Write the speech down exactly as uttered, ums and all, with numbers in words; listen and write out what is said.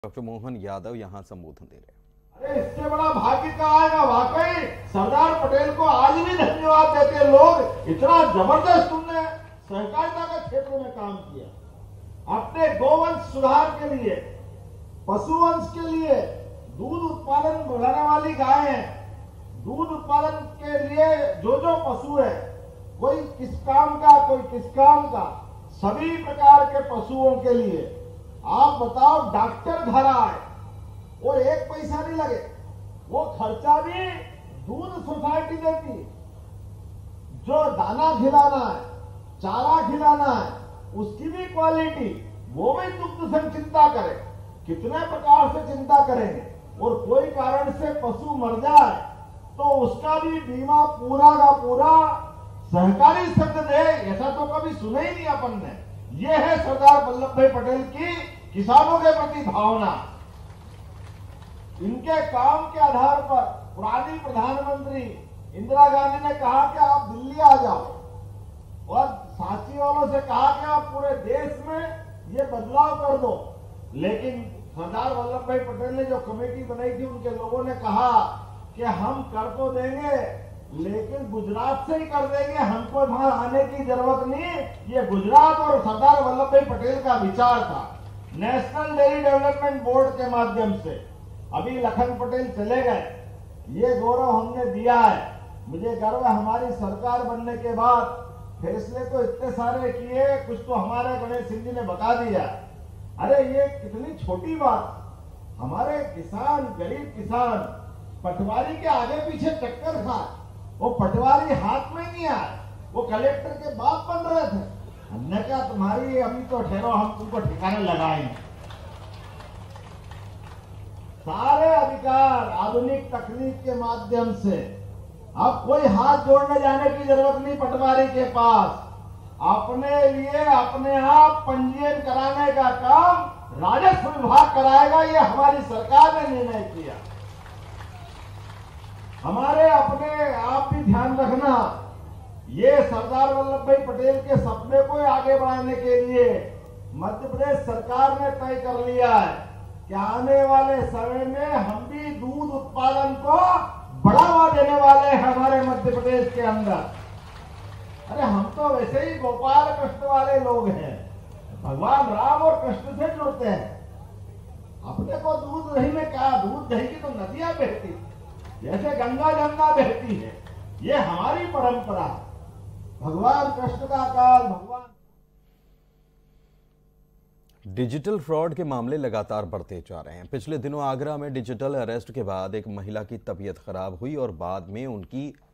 Doctor Mohan Yadav यहाँ संबोधन दे रहे हैं। अरे इससे बड़ा भाग्य का आएगा। वाकई सरदार पटेल को आज भी धन्यवाद देते हैं लोग। इतना जबरदस्त तुमने सहकारिता के क्षेत्र में काम किया, अपने गोवंश सुधार के लिए, पशुवंश के लिए, दूध उत्पादन बढ़ाने वाली गाय है, दूध उत्पादन के लिए जो जो पशु है, कोई किस काम का कोई किस काम का, सभी प्रकार के पशुओं के लिए आप बताओ डॉक्टर घर आए और एक पैसा नहीं लगे, वो खर्चा भी दूध सोसाइटी देती। जो दाना खिलाना है, चारा खिलाना है, उसकी भी क्वालिटी वो भी दुग्ध संघ चिंता करे। कितने प्रकार से चिंता करेंगे, और कोई कारण से पशु मर जाए तो उसका भी बीमा पूरा का पूरा सहकारी संघ दे। ऐसा तो कभी सुना ही नहीं अपन ने। ये है सरदार वल्लभ भाई पटेल की किसानों के प्रति भावना। इनके काम के आधार पर पुरानी प्रधानमंत्री इंदिरा गांधी ने कहा कि आप दिल्ली आ जाओ, और सांची वालों से कहा कि आप पूरे देश में ये बदलाव कर दो। लेकिन सरदार वल्लभ भाई पटेल ने जो कमेटी बनाई थी, उनके लोगों ने कहा कि हम कर तो देंगे लेकिन गुजरात से ही कर देंगे, हमको वहां आने की जरूरत नहीं। ये गुजरात और सरदार वल्लभ भाई पटेल का विचार था। नेशनल डेयरी डेवलपमेंट बोर्ड के माध्यम से अभी लखन पटेल चले गए, ये गौरव हमने दिया है। मुझे गर्व है हमारी सरकार बनने के बाद फैसले तो इतने सारे किए, कुछ तो हमारे गणेश सिंह जी ने बता दिया। अरे ये कितनी छोटी बात, हमारे किसान, गरीब किसान पटवारी के आगे पीछे चक्कर खा, वो पटवारी हाथ में नहीं आए, वो कलेक्टर के बाप बन रहे थे। हमने कहा तुम्हारी अभी तो ठहरो, हम तुमको ठिकाने लगाएंगे। सारे अधिकार आधुनिक तकनीक के माध्यम से, अब कोई हाथ जोड़ने जाने की जरूरत नहीं पटवारी के पास। अपने लिए अपने आप पंजीयन कराने का काम राजस्व विभाग कराएगा। ये हमारी सरकार ने निर्णय किया। हमारे अपने आप भी ध्यान रखना, ये सरदार वल्लभ भाई पटेल के सपने को आगे बढ़ाने के लिए मध्य प्रदेश सरकार ने तय कर लिया है कि आने वाले समय में हम भी दूध उत्पादन को बढ़ावा देने वाले हैं हमारे मध्य प्रदेश के अंदर। अरे हम तो वैसे ही गोपाल कृष्ण वाले लोग हैं, भगवान राम और कृष्ण से जुड़ते हैं। अपने को दूध दही में क्या, दूध दही की तो नदियां बहती, जैसे गंगा जमुना बहती है, ये हमारी परंपरा है। भगवान कृष्ण का काल, भगवान। डिजिटल फ्रॉड के मामले लगातार बढ़ते जा रहे हैं। पिछले दिनों आगरा में डिजिटल अरेस्ट के बाद एक महिला की तबीयत खराब हुई और बाद में उनकी